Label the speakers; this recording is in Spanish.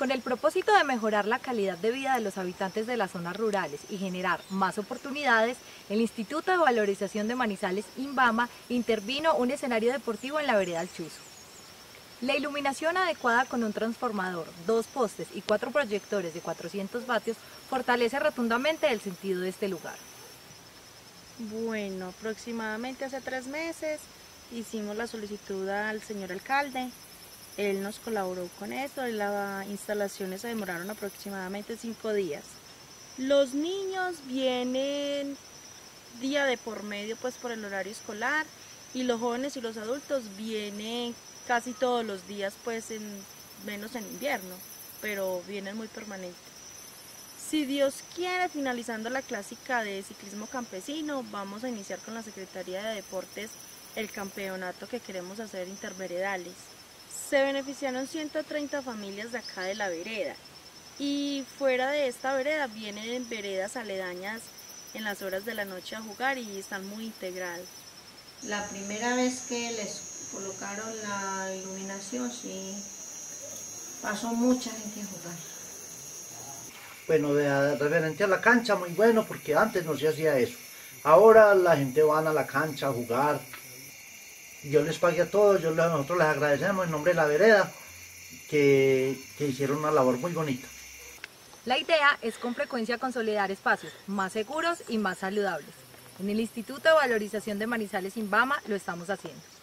Speaker 1: Con el propósito de mejorar la calidad de vida de los habitantes de las zonas rurales y generar más oportunidades, el Instituto de Valorización de Manizales, INVAMA, intervino un escenario deportivo en la vereda El Chuzo. La iluminación adecuada con un transformador, 2 postes y 4 proyectores de 400 vatios fortalece rotundamente el sentido de este lugar.
Speaker 2: Bueno, aproximadamente hace 3 meses hicimos la solicitud al señor alcalde. Él nos colaboró con esto y las instalaciones se demoraron aproximadamente 5 días. Los niños vienen día de por medio pues por el horario escolar y los jóvenes y los adultos vienen casi todos los días pues menos en invierno, pero vienen muy permanente. Si Dios quiere, finalizando la clásica de ciclismo campesino, vamos a iniciar con la Secretaría de Deportes el campeonato que queremos hacer interveredales. Se beneficiaron 130 familias de acá de la vereda y fuera de esta vereda vienen veredas aledañas en las horas de la noche a jugar y están muy integrados.
Speaker 3: La primera vez que les colocaron la iluminación, sí, pasó mucha gente a jugar.
Speaker 4: Bueno, referente a la cancha, muy bueno, porque antes no se hacía eso. Ahora la gente va a la cancha a jugar. Yo les pagué a todos, nosotros les agradecemos en nombre de la vereda que hicieron una labor muy bonita.
Speaker 1: La idea es con frecuencia consolidar espacios más seguros y más saludables. En el Instituto de Valorización de Manizales, INVAMA, lo estamos haciendo.